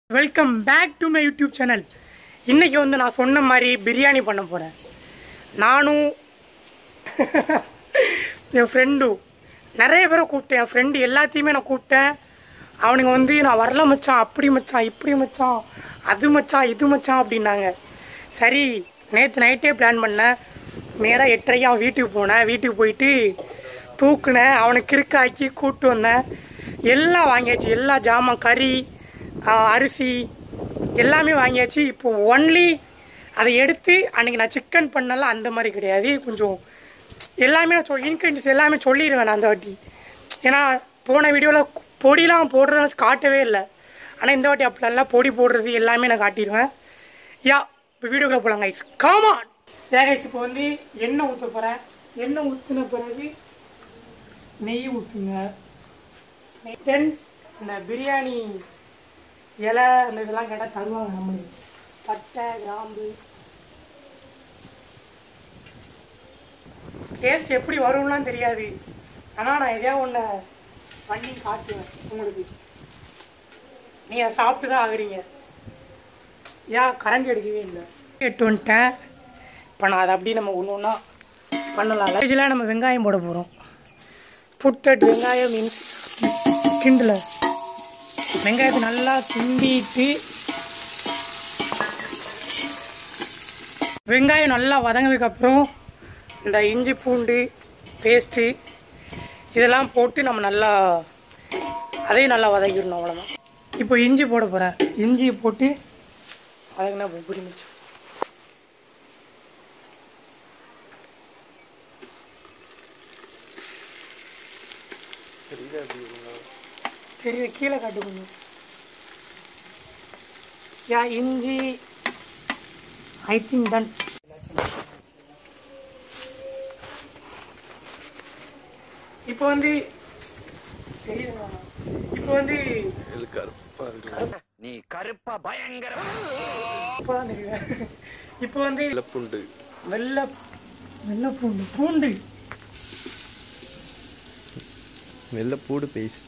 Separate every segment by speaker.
Speaker 1: Welcome back to my YouTube channel. இன்றைக்கி வந்து நான் சொன்ன மாதிரி பிரியாணி பண்ண போகிறேன். நானும் என் ஃப்ரெண்டும் நிறைய பேரை கூப்பிட்டேன். என் ஃப்ரெண்டு எல்லாத்தையுமே நான் கூப்பிட்டேன். அவனுங்க வந்து நான் வரல மச்சான், அப்படி மச்சான், இப்படி மச்சான், அது மச்சான், இது மச்சான் அப்படின்னாங்க. சரி, நேற்று நைட்டே பிளான் பண்ணேன். நேராக 8:30 அவன் வீட்டுக்கு போனேன். வீட்டுக்கு போயிட்டு தூக்குனேன். அவனுக்கு கிறுக்காக்கி கூப்பிட்டு வந்தேன். எல்லாம் வாங்கியாச்சு. எல்லா ஜாமான், கறி, அரிசி எல்லாமே வாங்கியாச்சு. இப்போ ஒன்லி அதை எடுத்து அன்றைக்கி நான் சிக்கன் பண்ணலாம் அந்த மாதிரி கிடையாது. கொஞ்சம் எல்லாமே நான் இன்க்ரீடியன்ஸ் எல்லாமே சொல்லிடுவேன் நான் அந்த வாட்டி. ஏன்னா போன வீடியோவில் பொடிலாம் போடுறது காட்டவே இல்லை. ஆனால் இந்த வாட்டி அப்படிலாம் பொடி போடுறது எல்லாமே நான் காட்டிடுவேன். யா, இப்போ வீடியோக்குள்ளே போகலாம் கைஸ். Come on guys. இப்போ வந்து எண்ணெய் ஊற்ற போகிறேன். எண்ணெய் ஊற்றின பிறகு நெய் ஊற்றுங்க. தென் இந்த பிரியாணி இலை அந்த இதெல்லாம் கேட்டால் தருவாங்க நம்மளுக்கு. பட்டை, கிராம்பு. டேஸ்ட் எப்படி வரும்லாம் தெரியாது. ஆனால் நான் எதையா ஒன்று பண்ணி காட்டுவேன் உங்களுக்கு. நீங்கள் சாப்பிட்டு தான் ஆகுறீங்க. ஏன் கரண்ட் எடுக்கவே இல்லை. எட்டு வந்துட்டேன். இப்போ நான் அதை அப்படியே நம்ம ஒன்று ஒன்றா பண்ணலாம். லைஜில் நம்ம வெங்காயம் போட போகிறோம். புட்டட் வெங்காயம் மீன்ஸ் கிண்டில் வெங்காயத்தை நல்லா கிண்டிட்டு வெங்காயம் நல்லா வதங்கினதுக்கப்புறம் இந்த இஞ்சி பூண்டு பேஸ்ட்டு இதெல்லாம் போட்டு நம்ம நல்லா அதையும் நல்லா வதக்கிடணும். அவ்வளோதான். இப்போ இஞ்சி போட போகிறேன். இஞ்சியை போட்டு வதங்கினா புரிஞ்சிச்சு. தெரியல, கீழே காட்டு கொஞ்சம். யா, இஞ்சி ஐ திங்க் டன். இப்போ வந்து தெரியுதுங்களா? இப்போ வந்து
Speaker 2: நீ கருப்பா பயங்கர
Speaker 1: இப்போதான் தெரியுது. இப்போ வந்து
Speaker 2: வெள்ளப்பூண்டு
Speaker 1: பூண்டு
Speaker 2: வெள்ளப்பூடு பேஸ்ட்.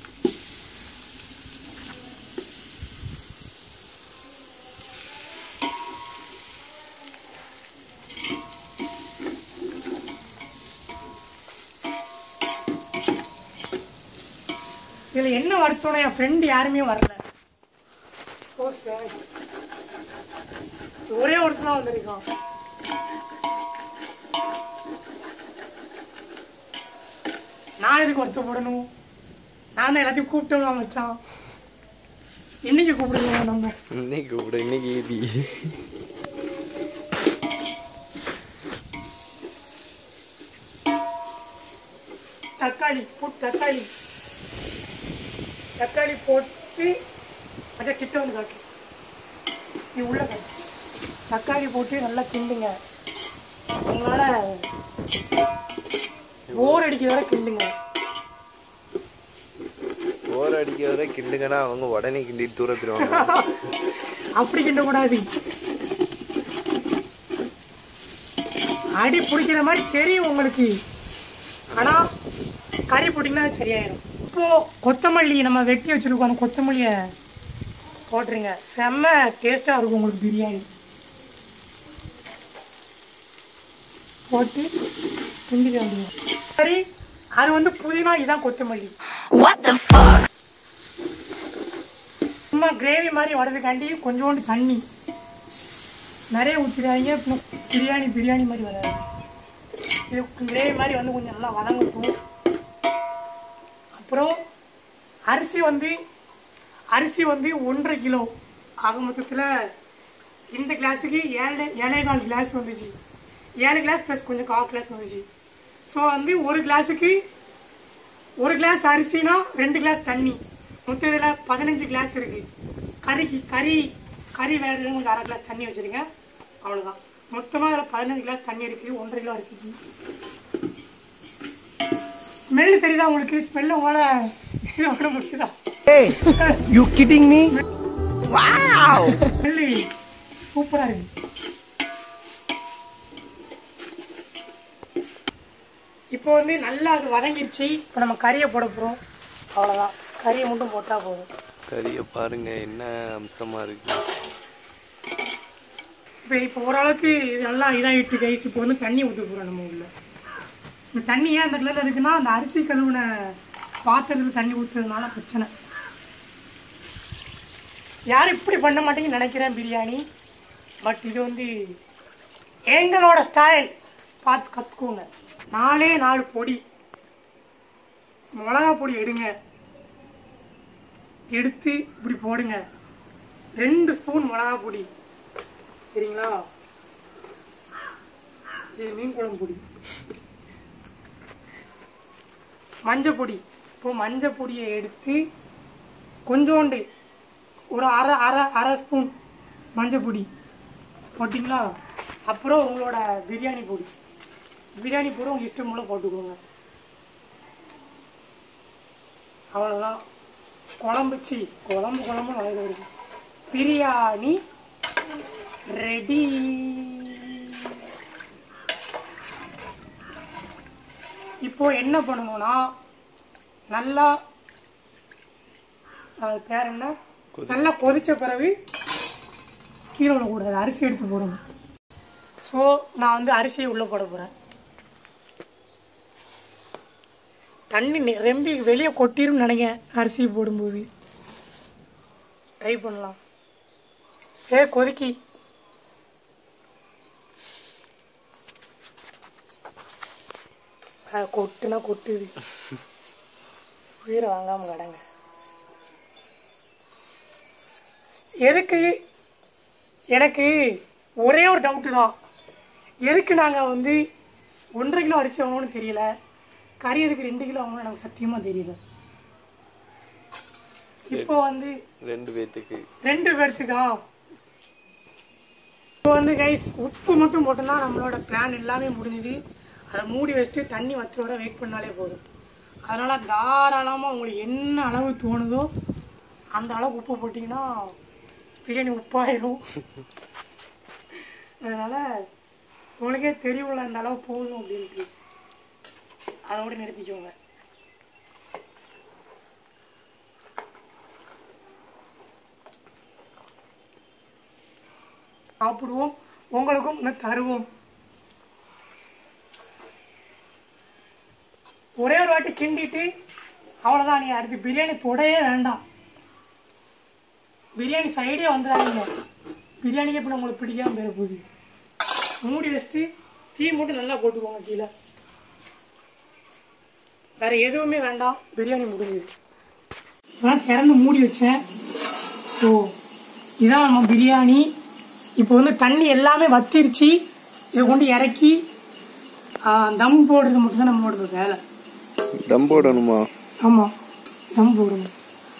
Speaker 1: இதில் என்ன வருத்தோன்னா என் ஃப்ரெண்டு யாருமே வரல. ஒரே ஒருத்தர் தான் வந்திருக்கான். நான் எதுக்கு வருத்தப்படணும்? நான் தான் எல்லாத்தையும் கூப்பிட்டோம் மச்சான். இன்னைக்கு கூப்பிடுங்க. நம்ம
Speaker 2: இன்னைக்கு கூப்பிடு. இன்னைக்கு ஏபி
Speaker 1: தக்காளி போட்டு கொஞ்சம் கிட்ட வந்து காட்டு. நீ உள்ள காட்டு. தக்காளி போட்டு நல்லா கிண்டுங்க. உங்களோட போர் அடிக்கிற வரை கிண்டுங்க.
Speaker 2: போர் அடிக்கிற வரை கிண்டுங்கன்னா அவங்க உடனே கிண்டிட்டு தூரத்துருவாங்க.
Speaker 1: அப்படி கிண்டக்கூடாது. அடி பிடிக்கிற மாதிரி தெரியும் உங்களுக்கு. ஆனால் கறி போட்டிங்கன்னா சரியாயிடும். இப்போது கொத்தமல்லி நம்ம வெட்டி வச்சுருக்கோம். அந்த கொத்தமல்லியை போட்டுருங்க. செம்ம டேஸ்ட்டாக இருக்கும் உங்களுக்கு பிரியாணி. போட்டு கிண்டிக்க வந்துடும். சரி, அது வந்து புதினா, இதுதான் கொத்தமல்லி. சும்மா கிரேவி மாதிரி வர்றதுக்காண்டி கொஞ்சோண்டு தண்ணி நிறைய ஊற்றிடாதீங்க. பிரியாணி மாதிரி வராது. இது கிரேவி மாதிரி வந்து கொஞ்சம் நல்லா வதங்கட்டும். அப்புறம் அரிசி வந்து 1.5 கிலோ ஆக மொத்தத்தில் இந்த கிளாஸுக்கு 7.25 கிளாஸ் வந்துச்சு. 7 கிளாஸ் ப்ளஸ் கொஞ்சம் 1/4 கிளாஸ் வந்துச்சு. ஸோ வந்து ஒரு கிளாஸுக்கு 1 கிளாஸ் அரிசினா 2 கிளாஸ் தண்ணி. மொத்தம் இதில் 15 கிளாஸ் இருக்குது. கறி வேறு கொஞ்சம் 1/2 கிளாஸ் தண்ணி வச்சுருங்க. அவ்வளோதான். மொத்தமாக அதில் 15 கிளாஸ் தண்ணி இருக்குது 1.5 கிலோ அரிசிக்கு. ஸ்மெல் தெரியுதா உங்களுக்கு? ஸ்மெல்ல உங்களால் இது பண்ண முடியுதா?
Speaker 2: You kidding me?
Speaker 1: Wow! Smell சூப்பராக இருக்கு. இப்போ வந்து நல்லா அது வதங்கிடுச்சு. இப்போ நம்ம கறியை போட போகிறோம். அவ்வளோதான். கறியை மட்டும் போட்டால் போதும்.
Speaker 2: கறியை பாருங்க என்ன அம்சமா இருக்கு.
Speaker 1: இப்போ ஓரளவுக்கு இது நல்லா இதாகிட்டு கைஸ். இப்போ வந்து தண்ணி ஊற்ற போகிறோம் நம்ம உள்ள. இந்த தண்ணி ஏன் அந்த கலரில் இருக்குன்னா அந்த அரிசி கழுவுன பாத்திரத்தில் தண்ணி ஊற்றுறதுனால பிரச்சனை. யாரும் இப்படி பண்ண மாட்டேங்கன்னு நினைக்கிறேன் பிரியாணி. பட் இது வந்து எங்களோட ஸ்டைல், பார்த்து கற்றுக்கோங்க. 4 பொடி மிளகா பொடி எடுங்க, எடுத்து இப்படி போடுங்க. 2 ஸ்பூன் மிளகா பொடி, சரிங்களா? இது மீன் குழம்பு பொடி. மஞ்சள் பொடி, இப்போ மஞ்சள் பொடியை எடுத்து கொஞ்சோண்டு ஒரு அரை ஸ்பூன் மஞ்சள் பொடி போட்டிங்களா? அப்புறம் உங்களோட பிரியாணி பொடி உங்கள் இஷ்டம் போல போட்டுக்கோங்க. அவ்வளோதான். குழம்பு நிறைய வருது. பிரியாணி ரெடி. இப்போ என்ன பண்ணணும்னா நல்லா பேர் என்ன நல்லா கொதிச்ச பிறகு கீழே விடக்கூடாது, அரிசி எடுத்து போடணும். ஸோ நான் வந்து அரிசியை உள்ளே போட போகிறேன். தண்ணி ரெம்பி வெளியே கொட்டிரும் நினைக்கிறேன் அரிசி போடும்போது. ட்ரை பண்ணலாம். கொதிக்கி கொட்டுனா கொட்டுது. உயிரை வாங்காம கடங்க. எதுக்கு எனக்கு ஒரே ஒரு டவுட்டு தான். எதுக்கு நாங்கள் வந்து 1.5 கிலோ அரிசி வாங்கணும்னு தெரியல, கறி எதுக்கு 2 கிலோ வாங்கணும் எனக்கு சத்தியமாக தெரியல. இப்போ வந்து 2 பேர்த்துக்கா. இப்போ வந்து கைஸ் உப்பு மட்டும் போட்டோம்னா நம்மளோட பிளான் எல்லாமே முடிஞ்சுது. அதை மூடி வச்சுட்டு தண்ணி வற்ற வர வெயிட் பண்ணாலே போதும். அதனால் தாராளமாக உங்களுக்கு என்ன அளவு தோணுதோ அந்த அளவுக்கு உப்பு போட்டிங்கன்னா பிரியாணி உப்பாயிரும். அதனால் உங்களுக்கே தெரியும்ல அந்த அளவு போதும் அப்படின்ட்டு, அதோட நிறுத்திக்கோங்க. சாப்பிடுவோம், உங்களுக்கும் இன்னும் தருவோம். ஒரே ஒரு வாட்டி கிண்டிட்டு அவ்வளோதான். நீ அடுத்து பிரியாணி தொடவே வேண்டாம். பிரியாணி சைடே வந்துடாதீங்க. பிரியாணிக்கு இப்போ உங்களுக்கு பிடிக்காம போயிட போகுது. மூடி வச்சுட்டு தீ மட்டும் நல்லா போட்டுக்கோங்க கீழே. வேற எதுவுமே வேண்டாம், பிரியாணி முடிஞ்சுது. நான் திறந்து மூடி வச்சேன். ஸோ இதான் நம்ம பிரியாணி. இப்போ வந்து தண்ணி எல்லாமே வத்திருச்சு. இதை கொண்டு இறக்கி தம் போடுறது மட்டும் தான் நம்மளோட வேலை.
Speaker 2: தம் போடணுமா?
Speaker 1: ஆமாம், தம் போடணும்.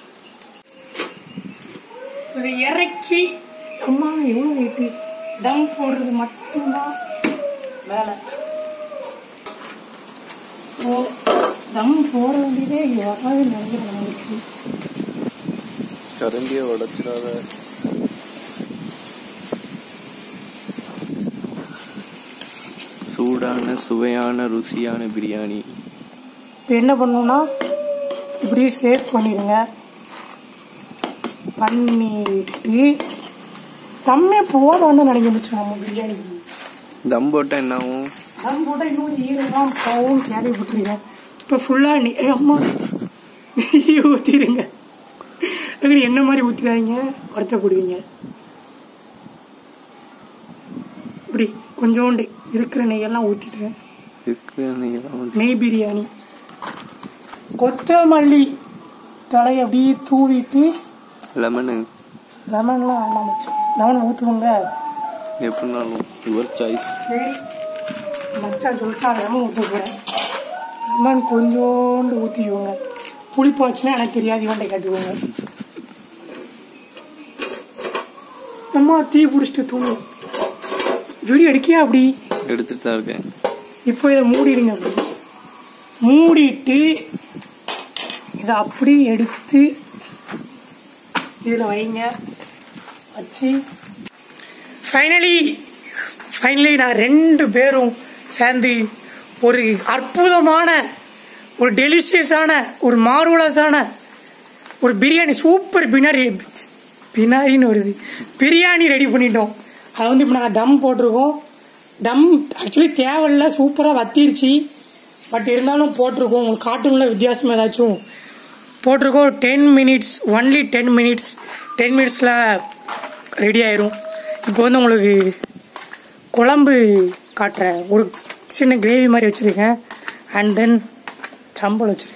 Speaker 1: இதை இறக்கி அம்மா எவ்வளோ வெயிட்டு, தம் போடுறது மட்டும்தான் வேலை. ஓ தம் போட வேண்டியதே வராது நினைக்கிறேன் நம்மளுக்கு.
Speaker 2: கரண்டியை உடைச்சிடாத. சூடான சுவையான ருசியான பிரியாணி.
Speaker 1: இப்போ என்ன பண்ணணும்னா இப்படியே சேவ் பண்ணிடுங்க. பண்ணிட்டு தம்மே போதும்னு நினைக்க நம்ம பிரியாணிக்கு.
Speaker 2: தம் போட்டால் என்ன ஆகும்?
Speaker 1: தம் போட்டால் இன்னும் ஈரமாக போகும். கேள்விப்பட்டிருக்கேன். இப்போ ஃபுல்லாக அம்மா ஊற்றிடுங்க. என்ன மாதிரி ஊற்றிடாதீங்க, வருத்தப்படுவீங்க. இப்படி கொஞ்சோண்டு இருக்கிற நெய்யெல்லாம் ஊற்றிட்டேன். நெய் பிரியாணி. கொத்தமல்லி தலை அப்படியே தூவிட்டு லெமன்லாம் வேண்டாம் மச்சான், லெமன் ஊற்றுவோங்க
Speaker 2: எப்படினாலும் யுவர் சாய்ஸ்.
Speaker 1: சரி மச்சான் சொல்லிட்டா லெமன் ஊற்ற போகிறேன். லெமன் கொஞ்சோண்டு ஊற்றிக்குவோங்க. புளிப்பாச்சுன்னா எனக்கு தெரியாது, இவன்டை காட்டுவோங்க. அம்மா தீ பிடிச்சிட்டு தூங்கும். வீடியோ எடுக்கியா? அப்படி
Speaker 2: எடுத்துட்டு தான் இருக்கேன்.
Speaker 1: இப்போ இதை மூடிடுங்க. அப்படி மூடிட்டு இதை அப்படி எடுத்து இதில் வைங்க. வச்சு ஃபைனலி நான் 2 பேரும் சேர்ந்து ஒரு அற்புதமான, ஒரு டெலிஷியஸான, ஒரு மார்வலஸான ஒரு பிரியாணி சூப்பர் பினாரின்னு வருது பிரியாணி ரெடி பண்ணிட்டோம். அது வந்து இப்போ நாங்கள் தம் போட்டிருக்கோம். தம் ஆக்சுவலி தேவையில்ல, சூப்பராக வத்திருச்சு. பட் இருந்தாலும் போட்டிருக்கோம். உங்களுக்கு காட்டுங்கள வித்தியாசம் ஏதாச்சும் போட்டிருக்கோம். 10 மினிட்ஸ், ஒன்லி 10 மினிட்ஸ். 10 மினிட்ஸில் ரெடி ஆயிரும். இப்போ வந்து உங்களுக்கு குழம்பு காட்டுறேன். ஒரு சின்ன கிரேவி மாதிரி வச்சுருக்கேன். அண்ட் தென் சம்பளம் வச்சுருக்கேன்.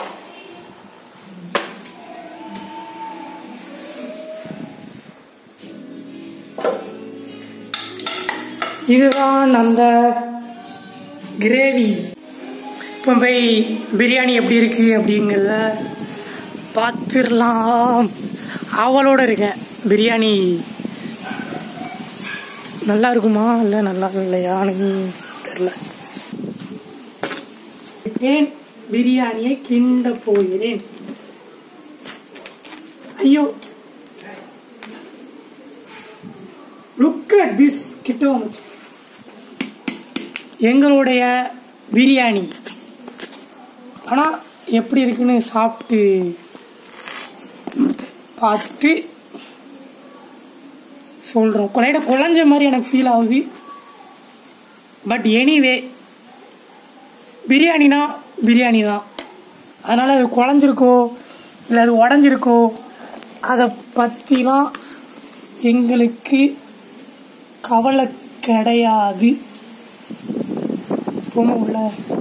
Speaker 1: இதுதான் அந்த கிரேவி. இப்போ போய் பிரியாணி எப்படி இருக்கு அப்படிங்கிறத பார்த்துடலாம். அவளோட இருக்கேன். பிரியாணி நல்லா இருக்குமா இல்லை நல்லா இல்லையான்னு தெரியல. பிரியாணியை கிண்ட போகிறேன். ஐயோ, லுக் அட் திஸ். கிட்ட வந்துச்சு எங்களுடைய பிரியாணி. ஆனால் எப்படி இருக்குன்னு சாப்பிட்டு பார்த்துட்டு சொல்கிறோம். குழஞ்ச மாதிரி எனக்கு ஃபீல் ஆகுது. பட் எனிவே பிரியாணினா பிரியாணி தான். அதனால் அது குழஞ்சிருக்கோ இல்லை அது உடஞ்சிருக்கோ அதை பற்றிலாம் எங்களுக்கு கவலை கிடையாது. ரொம்ப உள்ள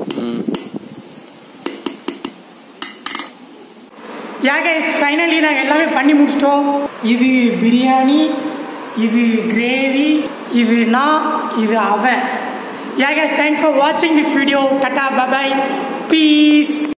Speaker 1: ஃபைனலி நாங்கள் எல்லாமே பண்ணி முடிச்சிட்டோம். இது பிரியாணி, இது கிரேவி, இது நான், இது அவன். Yeah guys, thanks for watching this video. Tata, bye bye, peace.